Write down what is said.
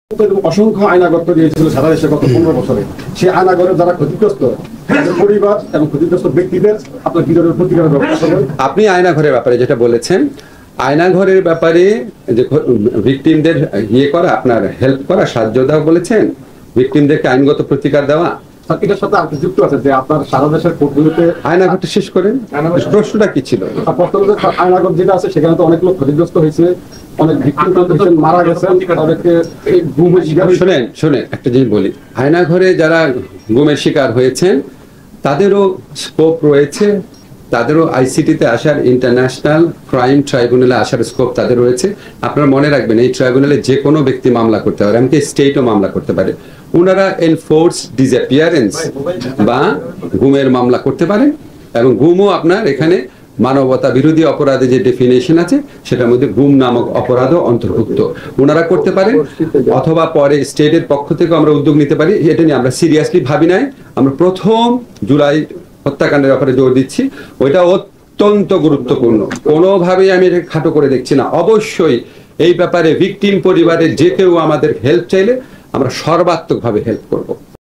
অসংখ্য আয়নাগর তৈরি হয়েছিল সারা দেশে গত 15 বছরে। সেই আয়নাগরের যারা ক্ষতিগ্রস্ত তাদের পরিবার এবং ক্ষতিগ্রস্ত ব্যক্তিদের আপনার কি ধরনের প্রতিকারের ব্যবস্থা করবেন? আপনি আয়নাঘরের ব্যাপারে যেটা বলেছেন, আয়নাঘরের ব্যাপারে যে ভিকটিমদের করা, আপনার হেল্প করা, সাহায্য দেওয়া বলেছেন, ভিকটিমদেরকে আইনগত প্রতিকার দেওয়া, এটার সাথে আপনি যুক্ত আছে যে আপনার সারা দেশের কোর্টগুলোতে আয়নাঘরটা শেষ করেন। প্রশ্নটা কি ছিল? আয়নাগর যেটা আছে সেখানে তো অনেক লোক ক্ষতিগ্রস্ত হয়েছে, অনেক ভিকটিম মারা গেছেন, অনেকে এই গুমের শিকার হয়েছে। শোনেন একটা জিনিস বলি, আয়নাঘরে যারা গুমের শিকার হয়েছেন তাদেরও স্কোপ রয়েছে, তাদেরও আইসিটিতে আসার, ইন্টারন্যাশনাল ক্রাইম ট্রাইব্যুনালে আসার স্কোপ তাদের রয়েছে। আপনারা মনে রাখবেন এই ট্রাইব্যুনালে যে কোনো ব্যক্তি মামলা করতে পারে, এমনকি স্টেটও মামলা করতে পারে। ওনারা এনফোর্স ডিসঅ্যাপিয়ারেন্স বা গুমের মামলা করতে পারেন, এবং গুমও আপনার এখানে মানবতা বিরোধী অপরাধে যে ডেফিনেশন আছে সেটার মধ্যে গুম নামক অপরাধও অন্তর্ভুক্ত। ওনারা করতে পারেন, অথবা পরে স্টেটের পক্ষ থেকে আমরা উদ্যোগ নিতে পারি। এটা নিয়ে আমরা সিরিয়াসলি ভাবি নাই। আমরা প্রথম জুলাই হত্যাকাণ্ডের ব্যাপারে জোর দিচ্ছি, ওইটা অত্যন্ত গুরুত্বপূর্ণ। কোনোভাবেই আমি এটা খাটো করে দেখছি না। অবশ্যই এই ব্যাপারে ভিকটিম পরিবারের যে কেউ আমাদের হেল্প চাইলে আমরা সর্বাত্মকভাবে হেল্প করব।